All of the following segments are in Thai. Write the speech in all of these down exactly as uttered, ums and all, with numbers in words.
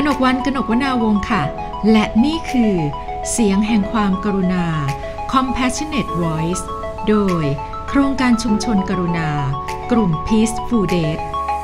นกวรรณ กนกวนาวงศ์ค่ะและนี่คือเสียงแห่งความกรุณา Compassionate Voice โดยโครงการชุมชนกรุณากลุ่ม Peaceful Date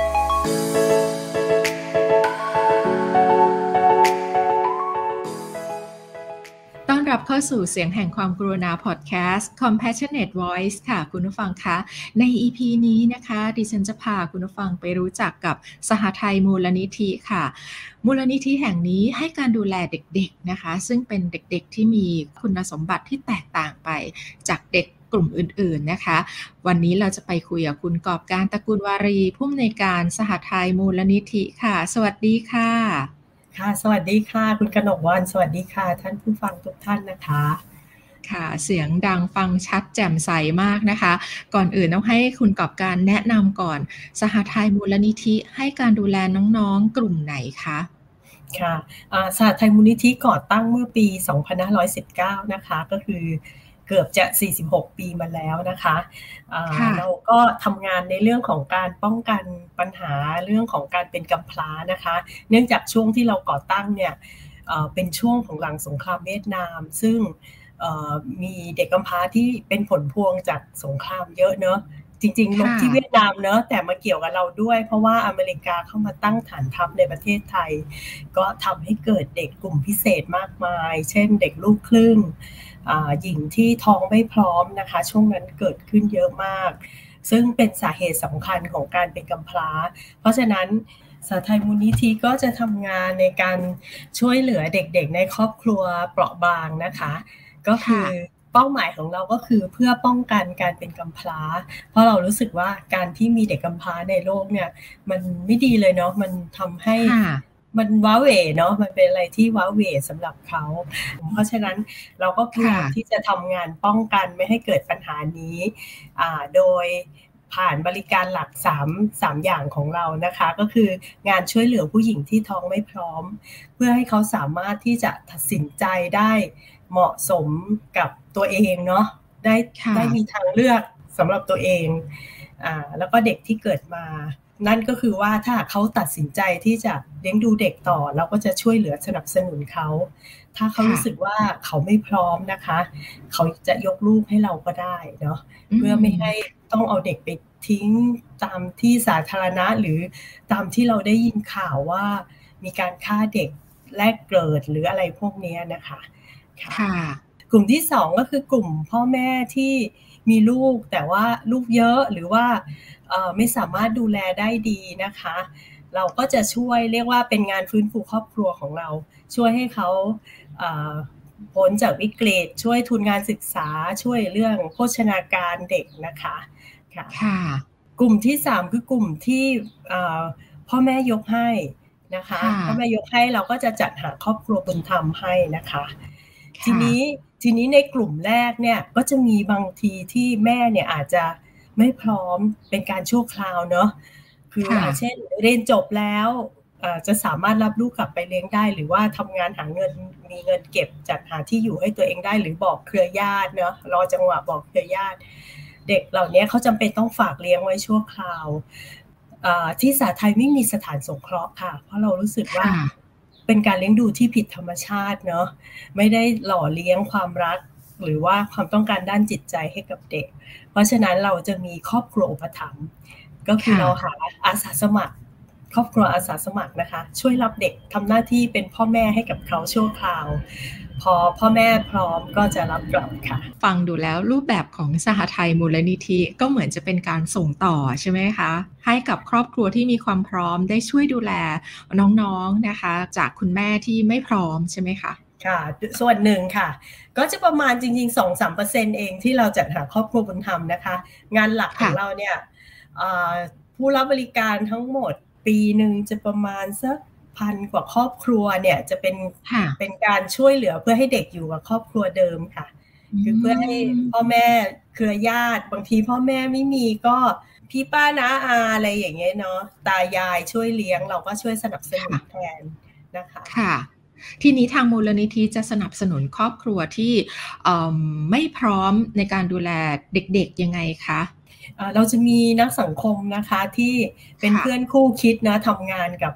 ต้อนรับเข้าสู่เสียงแห่งความกรุณาพอดแคสต์ Compassionate Voice ค่ะคุณผู้ฟังคะใน อี พี นี้นะคะดิฉันจะพาคุณผู้ฟังไปรู้จักกับสหทัยมูลนิธิค่ะมูลนิธิแห่งนี้ให้การดูแลเด็กๆนะคะซึ่งเป็นเด็กๆที่มีคุณสมบัติที่แตกต่างไปจากเด็กกลุ่มอื่นๆนะคะวันนี้เราจะไปคุยกับคุณกอบการตระกูลวารีผู้อำนวยการสหทัยมูลนิธิค่ะสวัสดีค่ะค่ะสวัสดีค่ะคุณกนกวรรณสวัสดีค่ะท่านผู้ฟังทุกท่านนะคะค่ะเสียงดังฟังชัดแจ่มใสมากนะคะก่อนอื่นต้องให้คุณกอบการแนะนำก่อนสหทัยมูลนิธิให้การดูแลน้องๆกลุ่มไหนคะค่ะสหทัยมูลนิธิก่อตั้งเมื่อปีสองพันห้าร้อยสิบเก้านะคะก็คือเกือบจะสี่สิบหกปีมาแล้วนะคะเราก็ทำงานในเรื่องของการป้องกันปัญหาเรื่องของการเป็นกำพร้านะคะเนื่องจากช่วงที่เราก่อตั้งเนี่ยเป็นช่วงของหลังสงครามเวียดนามซึ่งมีเด็กกำพร้าที่เป็นผลพวงจากสงครามเยอะเนอะจริงๆลบที่เวียดนามเนอะแต่มาเกี่ยวกับเราด้วยเพราะว่าอเมริกาเข้ามาตั้งฐานทัพในประเทศไทยก็ทำให้เกิดเด็กกลุ่มพิเศษมากมายเช่นเด็กลูกครึ่งหญิงที่ท้องไม่พร้อมนะคะช่วงนั้นเกิดขึ้นเยอะมากซึ่งเป็นสาเหตุสำคัญของการเป็นกำพร้าเพราะฉะนั้นสหทัยมูลนิธิก็จะทำงานในการช่วยเหลือเด็กๆในครอบครัวเปราะบางนะคะก็คือเป้าหมายของเราก็คือเพื่อป้องกันการเป็นกำพร้าเพราะเรารู้สึกว่าการที่มีเด็กกำพร้าในโลกเนี่ยมันไม่ดีเลยเนาะมันทำให้มันว้าเหวเนาะมันเป็นอะไรที่ว้าเหวสำหรับเขาเพราะฉะนั้นเราก็พยายามที่จะทำงานป้องกันไม่ให้เกิดปัญหานี้โดยผ่านบริการหลักสาม สามอย่างของเรานะคะก็คืองานช่วยเหลือผู้หญิงที่ท้องไม่พร้อมเพื่อให้เขาสามารถที่จะตัดสินใจได้เหมาะสมกับตัวเองเนาะได้ได้มีทางเลือกสำหรับตัวเองอ่าแล้วก็เด็กที่เกิดมานั่นก็คือว่าถ้าเขาตัดสินใจที่จะเลี้ยงดูเด็กต่อเราก็จะช่วยเหลือสนับสนุนเขาถ้าเขารู้สึกว่าเขาไม่พร้อมนะคะเขาจะยกลูกให้เราก็ได้เนาะเพื่อไม่ให้ต้องเอาเด็กไปทิ้งตามที่สาธารณะหรือตามที่เราได้ยินข่าวว่ามีการฆ่าเด็กแรกเกิดหรืออะไรพวกนี้นะคะค่ะกลุ่มที่สองก็คือกลุ่มพ่อแม่ที่มีลูกแต่ว่าลูกเยอะหรือว่าไม่สามารถดูแลได้ดีนะคะเราก็จะช่วยเรียกว่าเป็นงานฟื้นฟูครอบครัวของเราช่วยให้เขาพ้นจากวิกฤตช่วยทุนงานศึกษาช่วยเรื่องโภชนาการเด็กนะคะค่ะกลุ่มที่สามคือกลุ่มที่พ่อแม่ยกให้นะคะพ่อแม่ยกให้เราก็จะจัดหาครอบครัวบุญธรรมให้นะคะทีนี้ทีนี้ในกลุ่มแรกเนี่ยก็จะมีบางทีที่แม่เนี่ยอาจจะไม่พร้อมเป็นการชั่วคราวเนาะคือเช่นเรียนจบแล้วจะสามารถรับลูกกลับไปเลี้ยงได้หรือว่าทำงานหาเงินมีเงินเก็บจัดหาที่อยู่ให้ตัวเองได้หรือบอกเครือญาติเนาะรอจังหวะบอกเครือญาติเด็กเหล่านี้เขาจำเป็นต้องฝากเลี้ยงไว้ชั่วคราวที่สหทัยไม่มีสถานสงเคราะห์ค่ะเพราะเรารู้สึกว่าเป็นการเลี้ยงดูที่ผิดธรรมชาติเนาะไม่ได้หล่อเลี้ยงความรักหรือว่าความต้องการด้านจิตใจให้กับเด็กเพราะฉะนั้นเราจะมีครอบครัวอุปถัมภ์ก็คือเราหาอาสาสมัครครอบครัวอาสาสมัครนะคะช่วยรับเด็กทำหน้าที่เป็นพ่อแม่ให้กับเขาชั่วคราวพอพ่อแม่พร้อมก็จะรับกลับค่ะฟังดูแล้วรูปแบบของสหทัยมูลนิธิก็เหมือนจะเป็นการส่งต่อใช่ไหมคะให้กับครอบครัวที่มีความพร้อมได้ช่วยดูแลน้องๆนะคะจากคุณแม่ที่ไม่พร้อมใช่ไหมคะค่ะส่วนหนึ่งค่ะก็จะประมาณจริงๆ สองถึงสามเปอร์เซ็นต์ เองที่เราจัดหาครอบครัวบุญธรรมนะคะงานหลักของเราเนี่ยผู้รับบริการทั้งหมดปีหนึ่งจะประมาณสักพันกว่าครอบครัวเนี่ยจะเป็นเป็นการช่วยเหลือเพื่อให้เด็กอยู่กับครอบครัวเดิมค่ะคือเพื่อให้พ่อแม่เครือญาติบางทีพ่อแม่ไม่มีก็พี่ป้าน้าอาอะไรอย่างเงี้ยเนาะตายายช่วยเลี้ยงเราก็ช่วยสนับสนุนแทนนะคะค่ะทีนี้ทางมูลนิธิจะสนับสนุนครอบครัวที่ไม่พร้อมในการดูแลเด็กๆยังไงคะเราจะมีนักสังคมนะคะที่เป็นเพื่อนคู่คิดนะทำงานกับ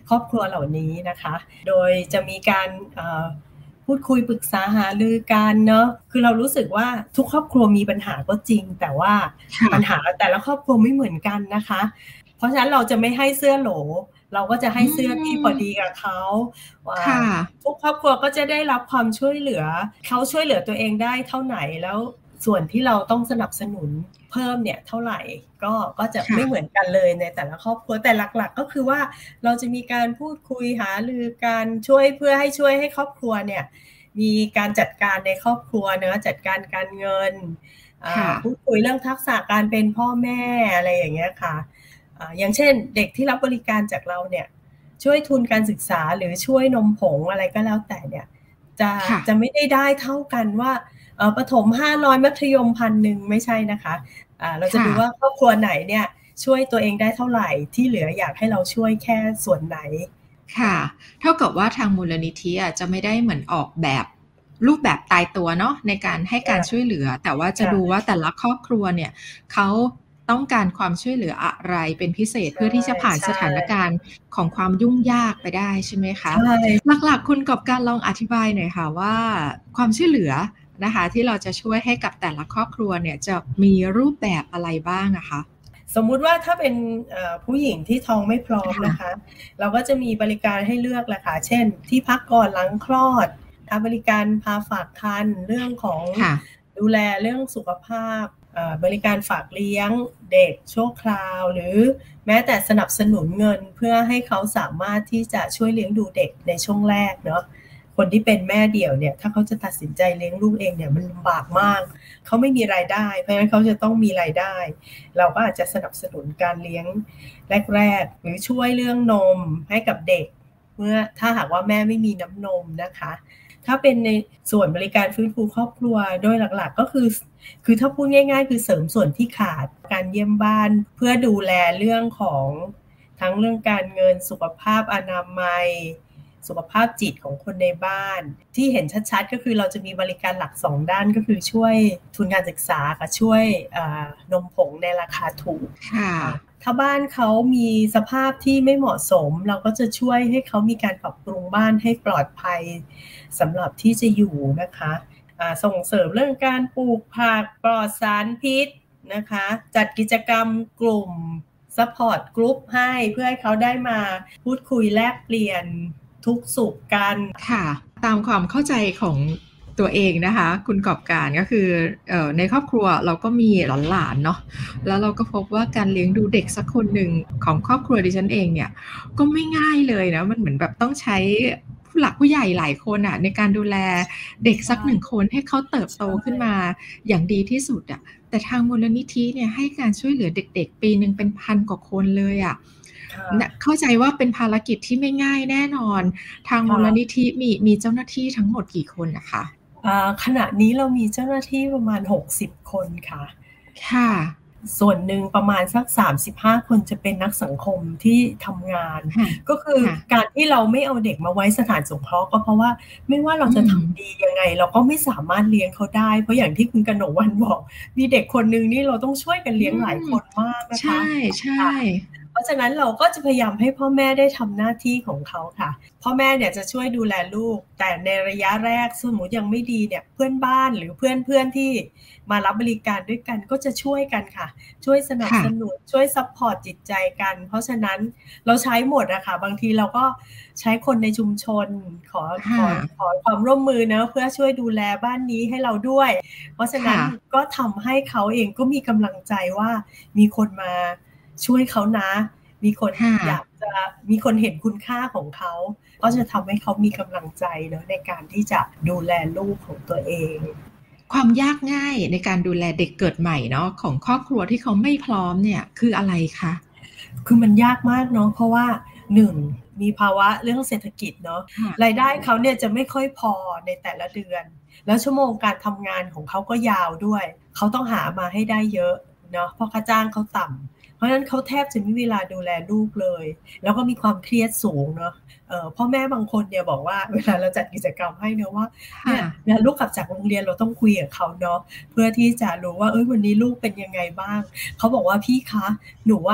ครอบครัวเหล่านี้นะคะโดยจะมีการพูดคุยปรึกษาหารือกันเนาะคือเรารู้สึกว่าทุกครอบครัวมีปัญหาก็จริงแต่ว่าปัญหาแต่ละครอบครัวไม่เหมือนกันนะคะเพราะฉะนั้นเราจะไม่ให้เสื้อโหลเราก็จะให้เสื้อที่พอดีกับเขาทุกครอบครัวก็จะได้รับความช่วยเหลือเขาช่วยเหลือตัวเองได้เท่าไหนแล้วส่วนที่เราต้องสนับสนุนเพิ่มเนี่ยเท่าไหร่ก็ก็จะไม่เหมือนกันเลยในแต่ละครอบครัวแต่หลักๆก็คือว่าเราจะมีการพูดคุยหารือการช่วยเพื่อให้ช่วยให้ครอบครัวเนี่ยมีการจัดการในครอบครัวเนอะจัดการการเงินพูดคุยเรื่องทักษะการเป็นพ่อแม่อะไรอย่างเงี้ยค่ะอย่างเช่นเด็กที่รับบริการจากเราเนี่ยช่วยทุนการศึกษาหรือช่วยนมผงอะไรก็แล้วแต่เนี่ยจะจะไม่ได้ได้เท่ากันว่าประถมห้าร้อยมัธยมพันหนึ่งไม่ใช่นะคะเราจะดูว่าครอบครัวไหนเนี่ยช่วยตัวเองได้เท่าไหร่ที่เหลืออยากให้เราช่วยแค่ส่วนไหนค่ะเท่ากับว่าทางมูลนิธิจะไม่ได้เหมือนออกแบบรูปแบบตายตัวเนาะในการให้การช่วยเหลือแต่ว่าจะดูว่าแต่ละครอบครัวเนี่ยเขาต้องการความช่วยเหลืออะไรเป็นพิเศษเพื่อที่จะผ่านสถานการณ์ของความยุ่งยากไปได้ใช่ไหมคะหลักๆคุณกอบการลองอธิบายหน่อยค่ะว่าความช่วยเหลือนะคะที่เราจะช่วยให้กับแต่ละครอบครัวเนี่ยจะมีรูปแบบอะไรบ้างอะคะสมมุติว่าถ้าเป็นผู้หญิงที่ท้องไม่พร้อมนะคะเราก็จะมีบริการให้เลือกแหละค่ะเช่นที่พักก่อนหลังคลอดบริการพาฝากครรภ์เรื่องของดูแลเรื่องสุขภาพบริการฝากเลี้ยงเด็กชั่วคราวหรือแม้แต่สนับสนุนเงินเพื่อให้เขาสามารถที่จะช่วยเลี้ยงดูเด็กในช่วงแรกเนาะคนที่เป็นแม่เดี่ยวเนี่ยถ้าเขาจะตัดสินใจเลี้ยงลูกเองเนี่ยมันลำบากมากเขาไม่มีรายได้เพราะฉะนั้นเขาจะต้องมีรายได้เราก็อาจจะสนับสนุนการเลี้ยงแรกๆหรือช่วยเรื่องนมให้กับเด็กเมื่อถ้าหากว่าแม่ไม่มีน้ำนมนะคะถ้าเป็นในส่วนบริการฟื้นฟูครอบครัวโดยหลักๆก็คือคือถ้าพูดง่ายๆคือเสริมส่วนที่ขาดการเยี่ยมบ้านเพื่อดูแลเรื่องของทั้งเรื่องการเงินสุขภาพอนามัยสุขภาพจิตของคนในบ้านที่เห็นชัดๆก็คือเราจะมีบริการหลักสองด้านก็คือช่วยทุนการศึกษากับช่วยนมผงในราคาถูกถ้าบ้านเขามีสภาพที่ไม่เหมาะสมเราก็จะช่วยให้เขามีการปรับปรุงบ้านให้ปลอดภัยสำหรับที่จะอยู่นะคะส่งเสริมเรื่องการปลูกผักปลอดสารพิษนะคะจัดกิจกรรมกลุ่มซัพพอร์ตกรุ๊ปให้เพื่อให้เขาได้มาพูดคุยแลกเปลี่ยนทุกสุขกันค่ะตามความเข้าใจของตัวเองนะคะคุณกอบการก็คือเอ่อในครอบครัวเราก็มีหลานๆเนาะแล้วเราก็พบว่าการเลี้ยงดูเด็กสักคนหนึ่งของครอบครัวดิฉันเองเนี่ยก็ไม่ง่ายเลยนะมันเหมือนแบบต้องใช้ผู้หลักผู้ใหญ่หลายคนอ่ะในการดูแลเด็กสักหนึ่งคนให้เขาเติบโตขึ้นมาอย่างดีที่สุดอ่ะแต่ทางมูลนิธิเนี่ยให้การช่วยเหลือเด็กๆปีนึงเป็นพันกว่าคนเลยอ่ะเข้าใจว่าเป็นภารกิจที่ไม่ง่ายแน่นอนทางมูลนิธิมีมีเจ้าหน้าที่ทั้งหมดกี่คนนะคะขณะนี้เรามีเจ้าหน้าที่ประมาณหกสิบคนค่ะค่ะส่วนหนึ่งประมาณสักสามสิบห้าคนจะเป็นนักสังคมที่ทำงานก็คือการที่เราไม่เอาเด็กมาไว้สถานสงเคราะห์ก็เพราะว่าไม่ว่าเราจะทำดียังไงเราก็ไม่สามารถเลี้ยงเขาได้เพราะอย่างที่คุณกนกวรรณบอกมีเด็กคนนึงนี่เราต้องช่วยกันเลี้ยงหลายคนมากนะคะใช่ใช่เพราะฉะนั้นเราก็จะพยายามให้พ่อแม่ได้ทำหน้าที่ของเขาค่ะพ่อแม่เนี่ยจะช่วยดูแลลูกแต่ในระยะแรกสมมติยังไม่ดีเนี่ยเพื่อนบ้านหรือเพื่อนเพื่อนที่มารับบริการด้วยกันก็จะช่วยกันค่ะช่วยสนับสนุนช่วยซัพพอร์ตจิตใจกันเพราะฉะนั้นเราใช้หมดอะค่ะบางทีเราก็ใช้คนในชุมชนขอขอขอความร่วมมือนะเพื่อช่วยดูแลบ้านนี้ให้เราด้วยเพราะฉะนั้นก็ทำให้เขาเองก็มีกำลังใจว่ามีคนมาช่วยเขานะมีคนอยากจะมีคนเห็นคุณค่าของเขาก็จะทำให้เขามีกำลังใจเนาะในการที่จะดูแลลูกของตัวเองความยากง่ายในการดูแลเด็กเกิดใหม่เนาะของครอบครัวที่เขาไม่พร้อมเนี่ยคืออะไรคะคือมันยากมากเนาะเพราะว่าหนึ่งมีภาวะเรื่องเศรษฐกิจเนาะรายได้เขาเนี่ยจะไม่ค่อยพอในแต่ละเดือนแล้วชั่วโมงการทำงานของเขาก็ยาวด้วยเขาต้องหามาให้ได้เยอะเนาะเพราะค่าจ้างเขาต่ำเพราะฉะนั้นเขาแทบจะไม่มีเวลาดูแลลูกเลยแล้วก็มีความเครียดสูงเนาะเอ่อพ่อแม่บางคนเนี่ยบอกว่าเวลาเราจัดกิจกรรมให้เนาะว่าเนี่ยลูกกลับจากโรงเรียนเราต้องคุยกับเขาเนาะเพื่อที่จะรู้ว่าเอ้ยวันนี้ลูกเป็นยังไงบ้างเขาบอกว่าพี่คะหนูอะ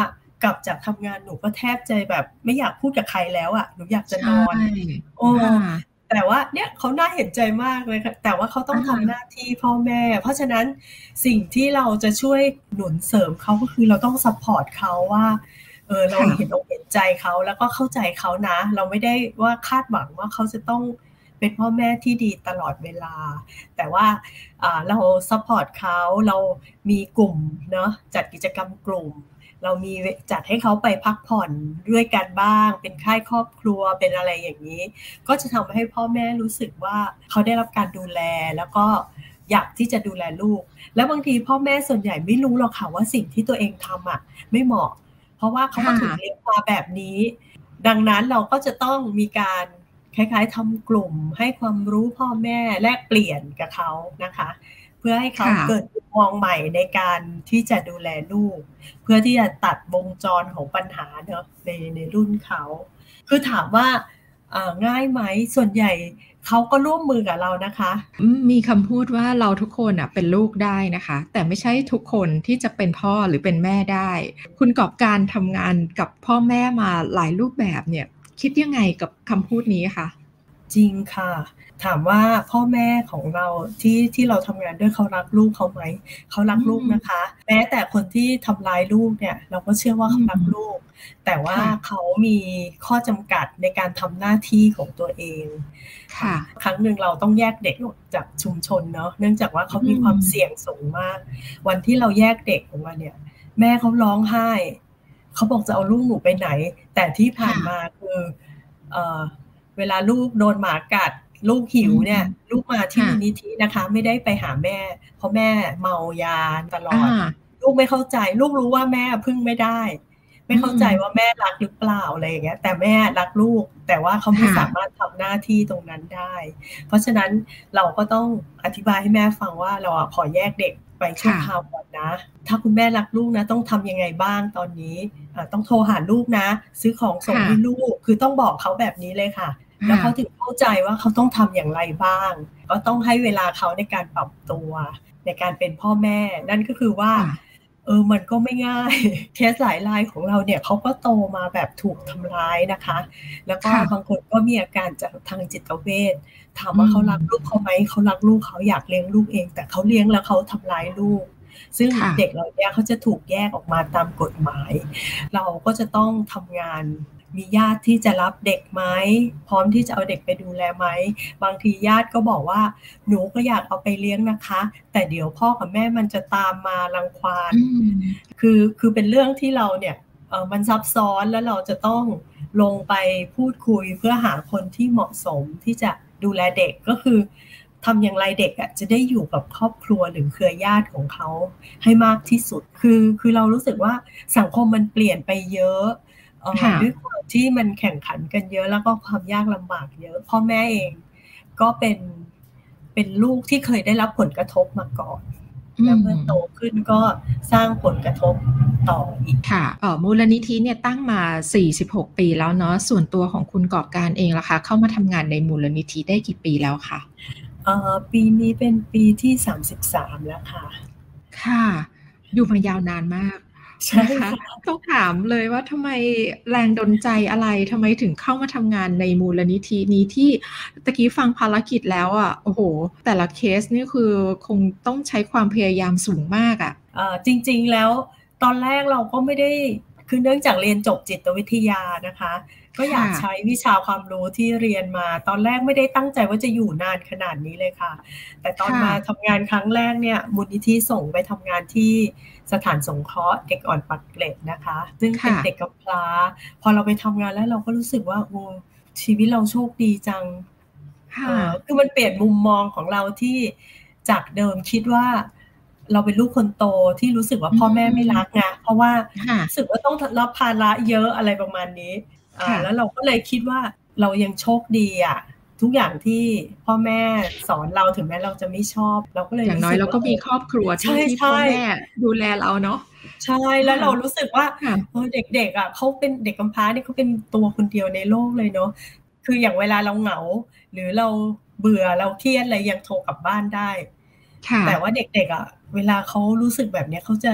กลับจากทำงานหนูก็แทบจะแบบไม่อยากพูดกับใครแล้วอ่ะหนูอยากจะนอนโอ้แต่ว่าเนี่ยเขาน่าเห็นใจมากเลยค่ะแต่ว่าเขาต้องทำหน้าที่พ่อแม่เพราะฉะนั้นสิ่งที่เราจะช่วยหนุนเสริมเขาก็คือเราต้องซัพพอร์ตเขาว่าเออเราเห็นอกเห็นใจเขาแล้วก็เข้าใจเขานะเราไม่ได้ว่าคาดหวังว่าเขาจะต้องเป็นพ่อแม่ที่ดีตลอดเวลาแต่ว่าเราซัพพอร์ตเขาเรามีกลุ่มเนาะจัดกิจกรรมกลุ่มเรามีจัดให้เขาไปพักผ่อนด้วยกันบ้างเป็นค่ายครอบครัวเป็นอะไรอย่างนี้ก็จะทำให้พ่อแม่รู้สึกว่าเขาได้รับการดูแลแล้วก็อยากที่จะดูแลลูกแล้วบางทีพ่อแม่ส่วนใหญ่ไม่รู้หรอกค่ะว่าสิ่งที่ตัวเองทำอ่ะไม่เหมาะเพราะว่าเขาก็ถูกเลี้ยงมาแบบนี้ดังนั้นเราก็จะต้องมีการคล้ายๆทำกลุ่มให้ความรู้พ่อแม่แลกเปลี่ยนกับเขานะคะเพื่อให้เขาเกิดมุมมองใหม่ในการที่จะดูแลลูกเพื่อที่จะตัดวงจรของปัญหาเนอะในในรุ่นเขาคือถามว่าง่ายไหมส่วนใหญ่เขาก็ร่วมมือกับเรานะคะมีคำพูดว่าเราทุกคนอ่ะเป็นลูกได้นะคะแต่ไม่ใช่ทุกคนที่จะเป็นพ่อหรือเป็นแม่ได้คุณกอบการทำงานกับพ่อแม่มาหลายรูปแบบเนี่ยคิดยังไงกับคำพูดนี้คะจริงค่ะถามว่าพ่อแม่ของเราที่ที่เราทำงานด้วยเขารักลูกเขาไหมเขารักลูกนะคะแม้แต่คนที่ทำร้ายลูกเนี่ยเราก็เชื่อว่าเขารักลูกแต่ว่าเขามีข้อจำกัดในการทำหน้าที่ของตัวเองค่ะครั้งหนึ่งเราต้องแยกเด็กออกจากชุมชนเนาะเนื่องจากว่าเขามีความเสี่ยงสูงมากวันที่เราแยกเด็กออกมาเนี่ยแม่เขาร้องไห้เขาบอกจะเอาลูกหนูไปไหนแต่ที่ผ่านมาคือเอ่อเวลาลูกโดนหมากัดลูกหิวเนี่ยลูกมาที่มูลนิธินะคะไม่ได้ไปหาแม่เพราะแม่เมายาตลอดลูกไม่เข้าใจลูกรู้ว่าแม่พึ่งไม่ได้ไม่เข้าใจว่าแม่รักหรือเปล่าอะไรอย่างเงี้ยแต่แม่รักลูกแต่ว่าเขาไม่สามารถทำหน้าที่ตรงนั้นได้เพราะฉะนั้นเราก็ต้องอธิบายให้แม่ฟังว่าเราขอแยกเด็กไปชั่วคราวก่อนนะถ้าคุณแม่รักลูกนะต้องทำยังไงบ้างตอนนี้ต้องโทรหาลูกนะซื้อของส่งให้ลูกคือต้องบอกเขาแบบนี้เลยค่ะแล้วเขาถึงเข้าใจว่าเขาต้องทำอย่างไรบ้างก็ต้องให้เวลาเขาในการปรับตัวในการเป็นพ่อแม่นั่นก็คือว่าเออมันก็ไม่ง่ายเคสหลายรายของเราเนี่ยเขาก็โตมาแบบถูกทำร้ายนะคะแล้วก็บางคนก็มีอาการจากทางจิตเวชถามว่าเขารักลูกเขาไหมเขารักลูกเขาอยากเลี้ยงลูกเองแต่เขาเลี้ยงแล้วเขาทำร้ายลูกซึ่งเด็กเหล่านี้เขาจะถูกแยกออกมาตามกฎหมายเราก็จะต้องทำงานมีญาติที่จะรับเด็กไหมพร้อมที่จะเอาเด็กไปดูแลไหมบางทีญาติก็บอกว่าหนูก็อยากเอาไปเลี้ยงนะคะแต่เดี๋ยวพ่อกับแม่มันจะตามมารังควานคือคือเป็นเรื่องที่เราเนี่ยเออมันซับซ้อนแล้วเราจะต้องลงไปพูดคุยเพื่อหาคนที่เหมาะสมที่จะดูแลเด็กก็คือทำอย่างไรเด็กอ่ะจะได้อยู่กับครอบครัวหรือเครือญาติของเขาให้มากที่สุดคือคือเรารู้สึกว่าสังคมมันเปลี่ยนไปเยอะด้วยความที่มันแข่งขันกันเยอะแล้วก็ความยากลำบากเยอะพ่อแม่เองก็เป็นเป็นลูกที่เคยได้รับผลกระทบมาก่อนแล้วเมื่อโตขึ้นก็สร้างผลกระทบต่ออีกค่ะเอ่อมูลนิธิเนี่ยตั้งมาสี่สิบหกปีแล้วเนาะส่วนตัวของคุณกอบการเองล่ะคะเข้ามาทำงานในมูลนิธิได้กี่ปีแล้วคะเอ่อปีนี้เป็นปีที่สามสิบสามแล้วค่ะค่ะอยู่มายาวนานมากนะคะต้องถามเลยว่าทำไมแรงดลใจอะไรทำไมถึงเข้ามาทำงานในมูลนิธินี้ที่ตะกี้ฟังภารกิจแล้วอ่ะโอ้โหแต่ละเคสนี่คือคงต้องใช้ความพยายามสูงมากอ่ะเอ่อจริงๆแล้วตอนแรกเราก็ไม่ได้คือเนื่องจากเรียนจบจิตวิทยานะคะก็อยากใช้วิชาความรู้ที่เรียนมาตอนแรกไม่ได้ตั้งใจว่าจะอยู่นานขนาดนี้เลยค่ะแต่ตอนมาทำงานครั้งแรกเนี่ยมูลนิธิส่งไปทำงานที่สถานสงเคราะห์เด็กอ่อนปากเกร็ดนะคะซึ่งเป็นเด็กกำพร้าพอเราไปทำงานแล้วเราก็รู้สึกว่าโอ้ชีวิตเราโชคดีจังคือมันเปลี่ยนมุมมองของเราที่จากเดิมคิดว่าเราเป็นลูกคนโตที่รู้สึกว่าพ่อแม่ไม่รักไงเพราะว่ารู้สึกว่าต้องรับภาระเยอะอะไรประมาณนี้แล้วเราก็เลยคิดว่าเรายังโชคดีอ่ะทุกอย่างที่พ่อแม่สอนเราถึงแม้เราจะไม่ชอบเราก็เลยอย่างน้อยเราก็มีครอบครัวที่พ่อแม่ดูแลเราเนาะใช่แล้วเรารู้สึกว่าเด็กๆอ่ะเขาเป็นเด็กกำพร้าเนี่ยเขาเป็นตัวคนเดียวในโลกเลยเนาะคืออย่างเวลาเราเหงาหรือเราเบื่อเราเครียดอะไรยังโทรกลับบ้านได้แต่ว่าเด็กๆอ่ะเวลาเขารู้สึกแบบนี้เขาจะ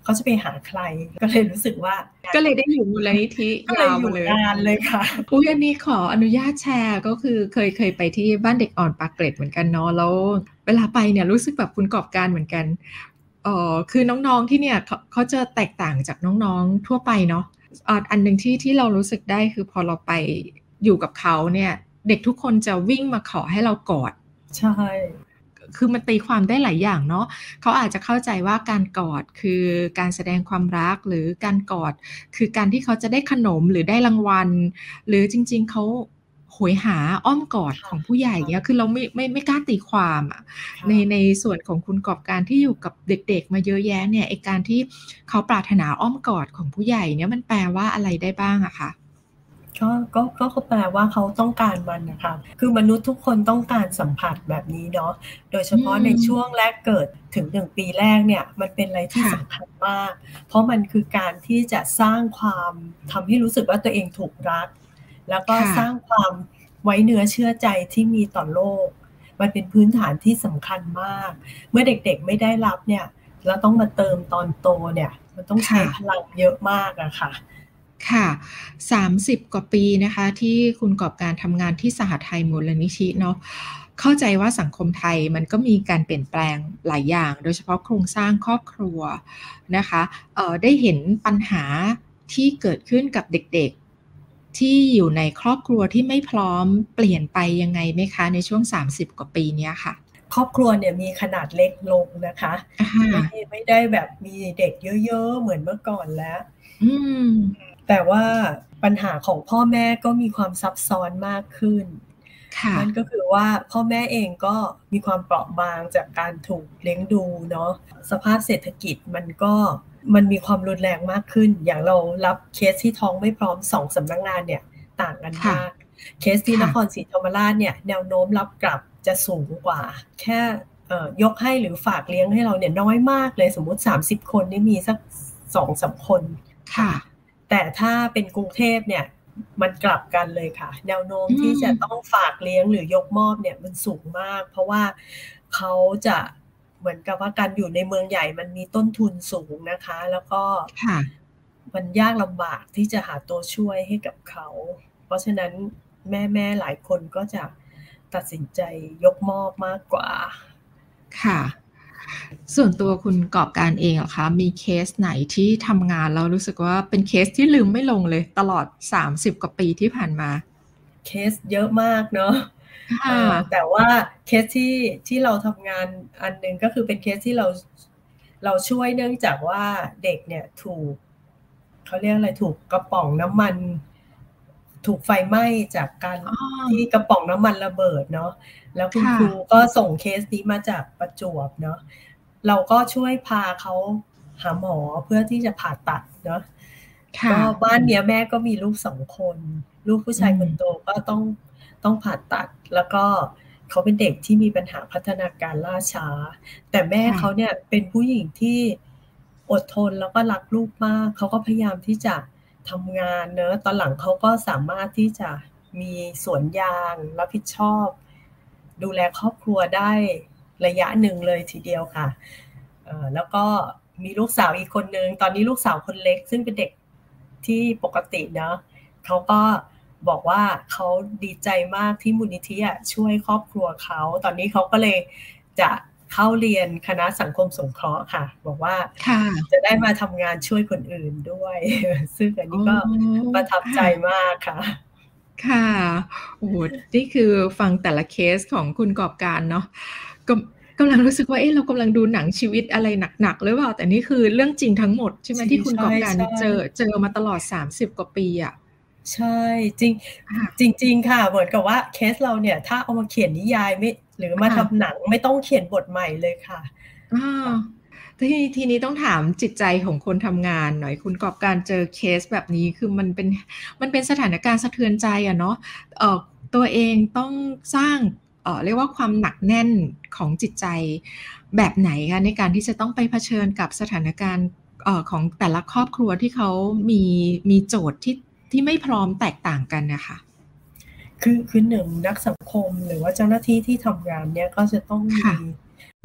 เขาจะไปหาใครก็เลยรู้สึกว่าก็เลยได้อยู่มูลนิธิยาวมาเลยนานเลยค่ะอุ๊ยอันนี้ขออนุญาตแชร์ก็คือเคยเคยไปที่บ้านเด็กอ่อนปากเกร็ดเหมือนกันเนาะแล้วเวลาไปเนี่ยรู้สึกแบบคุณกอบการเหมือนกันเอ่อคือน้องๆที่เนี่ยเขาเขาจะแตกต่างจากน้องๆทั่วไปเนาะอ่าอันนึงที่ที่เรารู้สึกได้คือพอเราไปอยู่กับเขาเนี่ยเด็กทุกคนจะวิ่งมาขอให้เรากอดใช่คือมันตีความได้หลายอย่างเนาะเขาอาจจะเข้าใจว่าการกอดคือการแสดงความรักหรือการกอดคือการที่เขาจะได้ขนมหรือได้รางวัลหรือจริงๆเขาโหยหาอ้อมกอดของผู้ใหญ่เนี่ยคือเราไม่ไม่ไม่กล้าตีความอะในในส่วนของคุณกอบการที่อยู่กับเด็กๆมาเยอะแยะเนี่ยไอ้การที่เขาปรารถนาอ้อมกอดของผู้ใหญ่เนี่ยมันแปลว่าอะไรได้บ้างอะคะก็ก็ก็เขาแปลว่าเขาต้องการมันนะคะคือมนุษย์ทุกคนต้องการสัมผัสแบบนี้เนาะโดยเฉพาะในช่วงแรกเกิดถึงหนึ่งปีแรกเนี่ยมันเป็นอะไรที่สำคัญมากเพราะมันคือการที่จะสร้างความทำให้รู้สึกว่าตัวเองถูกรักแล้วก็สร้างความไว้เนื้อเชื่อใจที่มีต่อโลกมันเป็นพื้นฐานที่สำคัญมากเมื่อเด็กๆไม่ได้รับเนี่ยแล้วต้องมาเติมตอนโตเนี่ยมันต้องใช้พลังเยอะมากอะค่ะค่ะสามสิบกว่าปีนะคะที่คุณกอบการทำงานที่สหไทยมูลนิธิเนาะเข้าใจว่าสังคมไทยมันก็มีการเปลี่ยนแปลงหลายอย่างโดยเฉพาะโครงสร้างครอบครัวนะคะเอ่อได้เห็นปัญหาที่เกิดขึ้นกับเด็กๆที่อยู่ในครอบครัวที่ไม่พร้อมเปลี่ยนไปยังไงไหมคะในช่วงสามสิบกว่าปีเนี้ยค่ะครอบครัวเนี่ยมีขนาดเล็กลงนะคะไม่ไม่ได้แบบมีเด็กเยอะๆเหมือนเมื่อก่อนแล้วอืมแต่ว่าปัญหาของพ่อแม่ก็มีความซับซ้อนมากขึ้นนั่นก็คือว่าพ่อแม่เองก็มีความเปราะบางจากการถูกเลี้ยงดูเนาะสภาพเศรษฐกิจมันก็มันมีความรุนแรงมากขึ้นอย่างเรารับเคสที่ท้องไม่พร้อมสองสำนักงานเนี่ยต่างกันมากเคสที่นครศรีธรรมราชเนี่ยแนวโน้มรับกลับจะสูงกว่าแค่ยกให้หรือฝากเลี้ยงให้เราเนี่ยน้อยมากเลยสมมุติสามสิบคนนี่มีสัก สองถึงสาม คนค่ะแต่ถ้าเป็นกรุงเทพเนี่ยมันกลับกันเลยค่ะแนวโน้มที่จะต้องฝากเลี้ยงหรือยกมอบเนี่ยมันสูงมากเพราะว่าเขาจะเหมือนกับว่าการอยู่ในเมืองใหญ่มันมีต้นทุนสูงนะคะแล้วก็มันยากลำบากที่จะหาตัวช่วยให้กับเขาเพราะฉะนั้นแม่ๆหลายคนก็จะตัดสินใจยกมอบมากกว่าค่ะส่วนตัวคุณกอบการเองเหรอคะมีเคสไหนที่ทำงานแล้วรู้สึกว่าเป็นเคสที่ลืมไม่ลงเลยตลอดสามสิบกว่าปีที่ผ่านมาเคสเยอะมากเนาะแต่ว่าเคสที่ที่เราทำงานอันนึงก็คือเป็นเคสที่เราเราช่วยเนื่องจากว่าเด็กเนี่ยถูกเขาเรียกอะไรถูกกระป๋องน้ำมันถูกไฟไหม้จากการที่กระป๋องน้ำมันระเบิดเนาะแล้วคุณครูก็ส่งเคสนี้มาจากประจวบเนาะเราก็ช่วยพาเขาหาหมอเพื่อที่จะผ่าตัดเนาะก็บ้านเนี้ยแม่ก็มีลูกสองคนลูกผู้ชายคนโตก็ต้องต้องผ่าตัดแล้วก็เขาเป็นเด็กที่มีปัญหาพัฒนาการล่าช้าแต่แม่เขาเนี่ยเป็นผู้หญิงที่อดทนแล้วก็รักลูกมากเขาก็พยายามที่จะทำงานเนอะตอนหลังเขาก็สามารถที่จะมีสวนยางรับผิดชอบดูแลครอบครัวได้ระยะหนึ่งเลยทีเดียวค่ะแล้วก็มีลูกสาวอีกคนนึงตอนนี้ลูกสาวคนเล็กซึ่งเป็นเด็กที่ปกติเนาะเขาก็บอกว่าเขาดีใจมากที่มูลนิธิช่วยครอบครัวเขาตอนนี้เขาก็เลยจะเข้าเรียนคณะสังคมสงเคราะห์ค่ะบอกว่าจะได้มาทำงานช่วยคนอื่นด้วยซึ่งอันนี้ก็ประทับใจมากค่ะค่ะโอ้โหนี่คือฟังแต่ละเคสของคุณกอบการเนาะก็กำลังรู้สึกว่าเอ๊ะเรากำลังดูหนังชีวิตอะไรหนักๆหรือเปล่าแต่นี่คือเรื่องจริงทั้งหมดใช่ไหมที่คุณกอบการเจอเจอมาตลอดสามสิบกว่าปีอะใช่จริงจริงๆค่ะเหมือนกับว่าเคสเราเนี่ยถ้าเอามาเขียนนิยายไม่หรือมาทำหนังไม่ต้องเขียนบทใหม่เลยค่ะทีทีนี้ต้องถามจิตใจของคนทำงานหน่อยคุณกอบการเจอเคสแบบนี้คือมันเป็นมันเป็นสถานการณ์สะเทือนใจอะเนาะเอ่อตัวเองต้องสร้างเอ่อเรียกว่าความหนักแน่นของจิตใจแบบไหนคะในการที่จะต้องไปเผชิญกับสถานการณ์เอ่อของแต่ละครอบครัวที่เขามีมีโจทย์ที่ที่ไม่พร้อมแตกต่างกันนะคะคือคือหนึ่งนักสังคมหรือว่าเจ้าหน้าที่ที่ทำงานเนี่ยก็จะต้องมี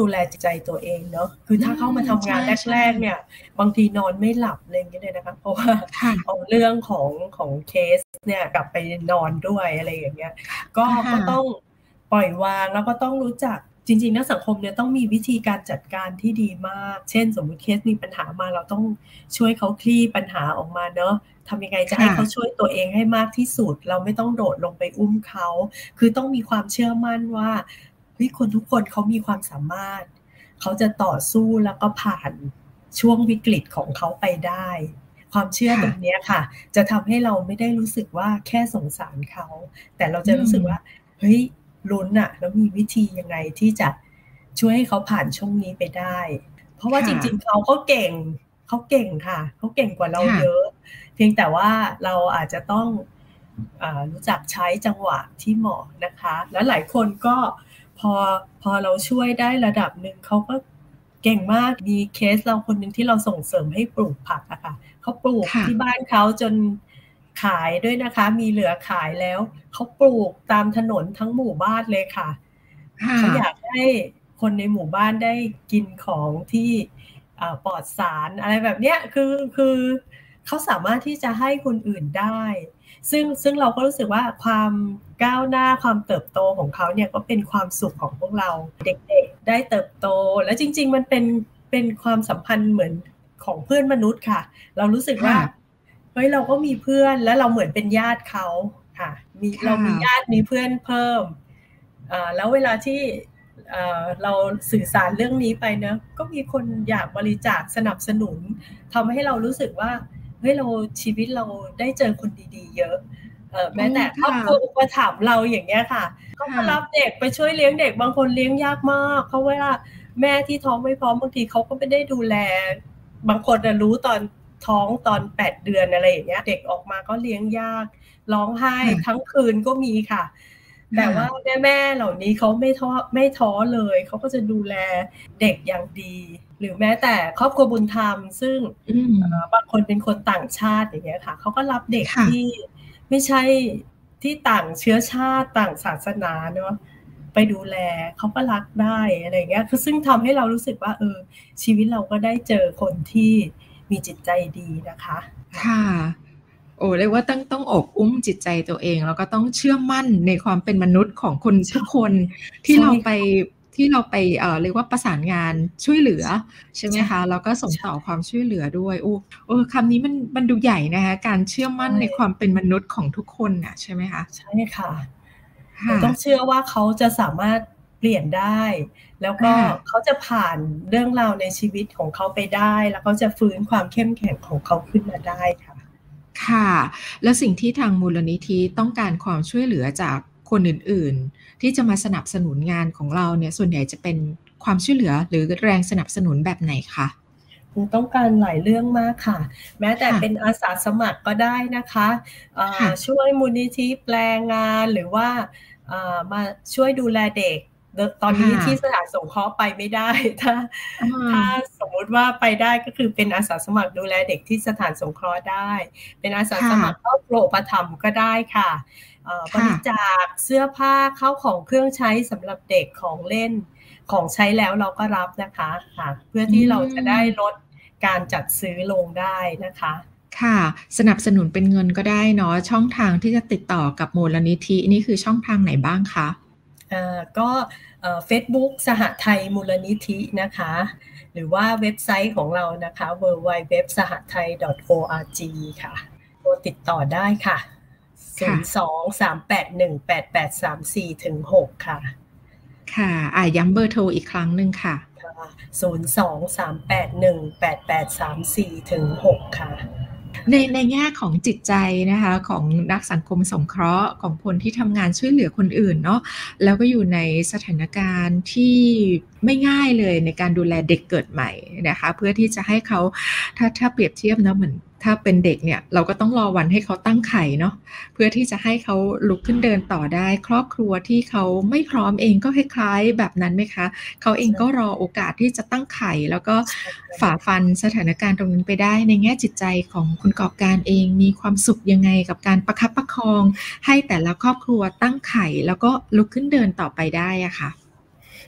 ดูแลจิตใจตัวเองเนาะคือถ้าเข้ามาทำงานแรกๆเนี่ยบางทีนอนไม่หลับอะไรอย่างเงี้ยเลยนะคะเพราะว่าเอาเรื่องของของเคสเนี่ยกลับไปนอนด้วยอะไรอย่างเงี้ยก็ก็ต้องปล่อยวางแล้วก็ต้องรู้จักจริงๆนะสังคมเนี่ยต้องมีวิธีการจัดการที่ดีมากเช่นสมมุติเคสมีปัญหามาเราต้องช่วยเขาคลี่ปัญหาออกมาเนาะทำยังไงจะให้เขาช่วยตัวเองให้มากที่สุดเราไม่ต้องโดดลงไปอุ้มเขาคือต้องมีความเชื่อมั่นว่าเฮ้ยคนทุกคนเขามีความสามารถเขาจะต่อสู้แล้วก็ผ่านช่วงวิกฤตของเขาไปได้ความเชื่อตรงนี้ค่ะจะทำให้เราไม่ได้รู้สึกว่าแค่สงสารเขาแต่เราจะรู้สึกว่าเฮ้ยลุ้นอะแล้วมีวิธียังไงที่จะช่วยให้เขาผ่านช่วงนี้ไปได้เพราะว่าจริงๆเขาก็เก่งเขาเก่งค่ะเขาเก่งกว่าเราเยอะเพียงแต่ว่าเราอาจจะต้องอ่ารู้จักใช้จังหวะที่เหมาะนะคะแล้วหลายคนก็พอพอเราช่วยได้ระดับหนึ่งเขาก็เก่งมากมีเคสเราคนหนึ่งที่เราส่งเสริมให้ปลูกผักอะค่ะเขาปลูกที่บ้านเขาจนขายด้วยนะคะมีเหลือขายแล้วเขาปลูกตามถนนทั้งหมู่บ้านเลยค่ะเขาอยากให้คนในหมู่บ้านได้กินของที่ปลอดสารอะไรแบบเนี้ยคือคือเขาสามารถที่จะให้คนอื่นได้ซึ่งซึ่งเราก็รู้สึกว่าความก้าวหน้าความเติบโตของเขาเนี่ยก็เป็นความสุขของพวกเราเด็กๆได้เติบโตแล้วจริงๆมันเป็นเป็นความสัมพันธ์เหมือนของเพื่อนมนุษย์ค่ะเรารู้สึกว่าเฮ้ยเราก็มีเพื่อนแล้วเราเหมือนเป็นญาติเขาค่ะมีเรามีญาติมีเพื่อนเพิ่มอ่าแล้วเวลาที่เอ่อเราสื่อสารเรื่องนี้ไปนะก็มีคนอยากบริจาคสนับสนุนทำให้เรารู้สึกว่าเฮ้ยเราชีวิตเราได้เจอคนดีๆเยอะเออแม้แต่ครอบครัวอุปถัมภ์เราอย่างเงี้ยค่ะก็มารับเด็กไปช่วยเลี้ยงเด็กบางคนเลี้ยงยากมากเพราะว่าแม่ที่ท้องไม่พร้อมบางทีเขาก็ไม่ได้ดูแลบางคนจะรู้ตอนท้องตอนแปดเดือนอะไรอย่างเงี้ยเด็กออกมาก็เลี้ยงยากร้องไห้ทั้งคืนก็มีค่ะแต่ว่าแม่ๆเหล่านี้เขาไม่ท้อไม่ท้อเลยเขาก็จะดูแลเด็กอย่างดีหรือแม้แต่ครอบครัวบุญธรรมซึ่งบางคนเป็นคนต่างชาติอย่างเงี้ยค่ะเขาก็รับเด็กที่ไม่ใช่ที่ต่างเชื้อชาติต่างศาสนาเนาะไปดูแลเขาก็รักได้อะไรเงี้ยคือซึ่งทำให้เรารู้สึกว่าเออชีวิตเราก็ได้เจอคนที่มีจิตใจดีนะคะค่ะโอ้เรียกว่าต้องต้องอบอุ้มจิตใจตัวเองแล้วก็ต้องเชื่อมั่นในความเป็นมนุษย์ของคนทุกคนที่เราไปที่เราไปเอ่อเรียกว่าประสานงานช่วยเหลือใช่ไหมคะแล้วก็ส่งต่อความช่วยเหลือด้วยโอ้เออคำนี้มันมันดูใหญ่นะคะการเชื่อมั่นในความเป็นมนุษย์ของทุกคนน่ะใช่ไหมคะใช่ค่ะเราต้องเชื่อว่าเขาจะสามารถเปลี่ยนได้แล้วก็เขาจะผ่านเรื่องราวในชีวิตของเขาไปได้แล้วเขาจะฟื้นความเข้มแข็งของเขาขึ้นมาได้ค่ะค่ะแล้วสิ่งที่ทางมูลนิธิต้องการความช่วยเหลือจากคนอื่นๆที่จะมาสนับสนุนงานของเราเนี่ยส่วนใหญ่จะเป็นความช่วยเหลือหรือแรงสนับสนุนแบบไหนคะต้องการหลายเรื่องมากค่ะแม้แต่เป็นอาสาสมัครก็ได้นะคะช่วยมูลนิธิแปลงานหรือว่ามาช่วยดูแลเด็กตอนนี้ที่สถานสงเคราะห์ไปไม่ได้ถ้าถ้าสมมติว่าไปได้ก็คือเป็นอาสาสมัครดูแลเด็กที่สถานสงเคราะห์ได้เป็นอาสาสมัครครอบครัวอุปถัมภ์ก็ได้ค่ะบริจาคเสื้อผ้าเข้าของเครื่องใช้สำหรับเด็กของเล่นของใช้แล้วเราก็รับนะคะค่ะเพื่อที่เราจะได้ลดการจัดซื้อลงได้นะคะค่ะสนับสนุนเป็นเงินก็ได้เนาะช่องทางที่จะติดต่อกับมูลนิธินี่คือช่องทางไหนบ้างคะก็เฟซบุ๊กสหไทยมูลนิธินะคะหรือว่าเว็บไซต์ของเรานะคะ ดับเบิลยู ดับเบิลยู ดับเบิลยู ดอท สหไทย ดอท โอ อาร์ จี ค่ะโทรติดต่อได้ค่ะศูนย์ สอง สาม แปด หนึ่ง แปด แปด สาม สี่ ถึง หกค่ะค่ะอ่ะย้ำเบอร์โทรอีกครั้งนึงค่ะศูนย์ สอง สาม แปด หนึ่ง แปด แปด สาม สี่ ถึง หกค่ะในในแง่ของจิตใจนะคะของนักสังคมสงเคราะห์ของคนที่ทำงานช่วยเหลือคนอื่นเนาะแล้วก็อยู่ในสถานการณ์ที่ไม่ง่ายเลยในการดูแลเด็กเกิดใหม่นะคะเพื่อที่จะให้เขาถ้าถ้าเปรียบเทียบนะเหมือนถ้าเป็นเด็กเนี่ยเราก็ต้องรอวันให้เขาตั้งไข่เนาะเพื่อที่จะให้เขาลุกขึ้นเดินต่อได้ครอบครัวที่เขาไม่พร้อมเองก็คล้ายๆแบบนั้นไหมคะเขาเองก็รอโอกาสที่จะตั้งไข่แล้วก็ฝ่าฟันสถานการณ์ตรงนั้นไปได้ในแง่จิตใจของคุณกอบการเองมีความสุขยังไงกับการประคับประคองให้แต่ละครอบครัวตั้งไข่แล้วก็ลุกขึ้นเดินต่อไปได้อะค่ะ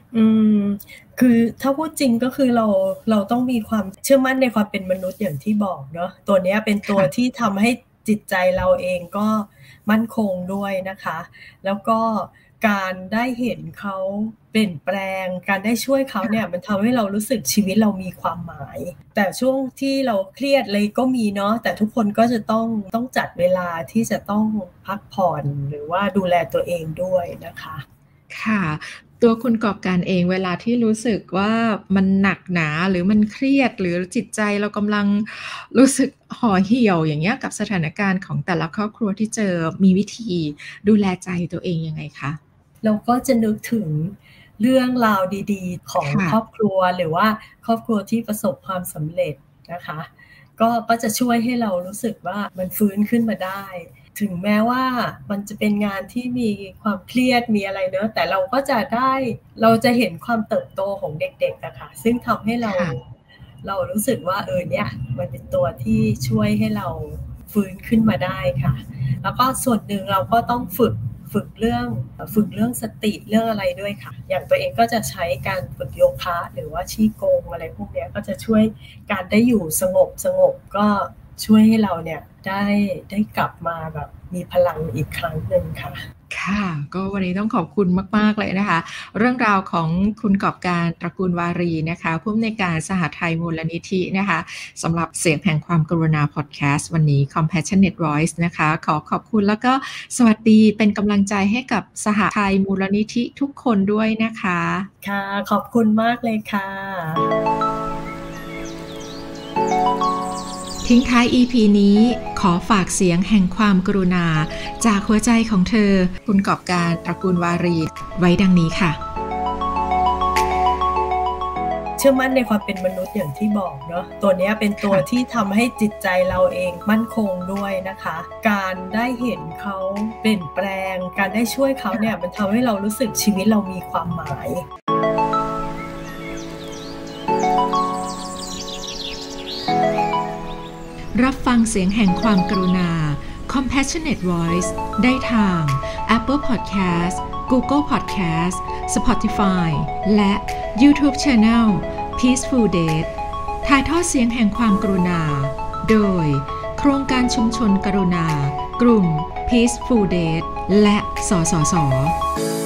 อืมคือถ้าพูดจริงก็คือเราเราต้องมีความเชื่อมั่นในความเป็นมนุษย์อย่างที่บอกเนาะตัวเนี้ยเป็นตัวค่ะที่ทำให้จิตใจเราเองก็มั่นคงด้วยนะคะแล้วก็การได้เห็นเขาเปลี่ยนแปลงการได้ช่วยเขาเนี่ยมันทำให้เรารู้สึกชีวิตเรามีความหมายแต่ช่วงที่เราเครียดเลยก็มีเนาะแต่ทุกคนก็จะต้องต้องจัดเวลาที่จะต้องพักผ่อนหรือว่าดูแลตัวเองด้วยนะคะค่ะตัวคุณกอบการเองเวลาที่รู้สึกว่ามันหนักหนาหรือมันเครียดหรือจิตใจเรากำลังรู้สึกห่อเหี่ยวอย่างเงี้ยกับสถานการณ์ของแต่ละครอบครัวที่เจอมีวิธีดูแลใจตัวเองยังไงคะเราก็จะนึกถึงเรื่องราวดีๆของค่ะครอบครัวหรือว่าครอบครัวที่ประสบความสำเร็จนะคะก็ก็จะช่วยให้เรารู้สึกว่ามันฟื้นขึ้นมาได้ถึงแม้ว่ามันจะเป็นงานที่มีความเครียดมีอะไรเนาะแต่เราก็จะได้เราจะเห็นความเติบโตของเด็กๆอะค่ะซึ่งทำให้เราค่ะเรารู้สึกว่าเออเนี่ยมันเป็นตัวที่ช่วยให้เราฟื้นขึ้นมาได้ค่ะแล้วก็ส่วนหนึ่งเราก็ต้องฝึก ฝึกเรื่องฝึกเรื่องสติเรื่องอะไรด้วยค่ะอย่างตัวเองก็จะใช้การฝึกโยคะหรือว่าชี่โกงอะไรพวกนี้ก็จะช่วยการได้อยู่สงบสงบก็ช่วยให้เราเนี่ยได้ได้กลับมาแบบมีพลังอีกครั้งหนึ่งค่ะค่ะก็วันนี้ต้องขอบคุณมากๆเลยนะคะเรื่องราวของคุณกอบการตระกูลวารีนะคะผู้อำนวยการสหไทยมูลนิธินะคะสำหรับเสียงแห่งความกรุณาพอดแคสต์วันนี้ Compassionate Voice นะคะขอขอบคุณแล้วก็สวัสดีเป็นกำลังใจให้กับสหไทยมูลนิธิทุกคนด้วยนะคะค่ะขอบคุณมากเลยค่ะทิ้งท้าย อี พี นี้ขอฝากเสียงแห่งความกรุณาจากหัวใจของเธอคุณกอบการตระกูลวารีไว้ดังนี้ค่ะเชื่อมั่นในความเป็นมนุษย์อย่างที่บอกเนาะตัวเนี้ยเป็นตัวที่ทำให้จิตใจเราเองมั่นคงด้วยนะคะการได้เห็นเขาเปลี่ยนแปลงการได้ช่วยเขาเนี่ยมันทำให้เรารู้สึกชีวิตเรามีความหมายรับฟังเสียงแห่งความกรุณา Compassionate Voice ได้ทาง Apple Podcast Google Podcast Spotify และ YouTube Channel Peaceful Date ถ่ายทอดเสียงแห่งความกรุณาโดยโครงการชุมชนกรุณากลุ่ม Peaceful Date และสสส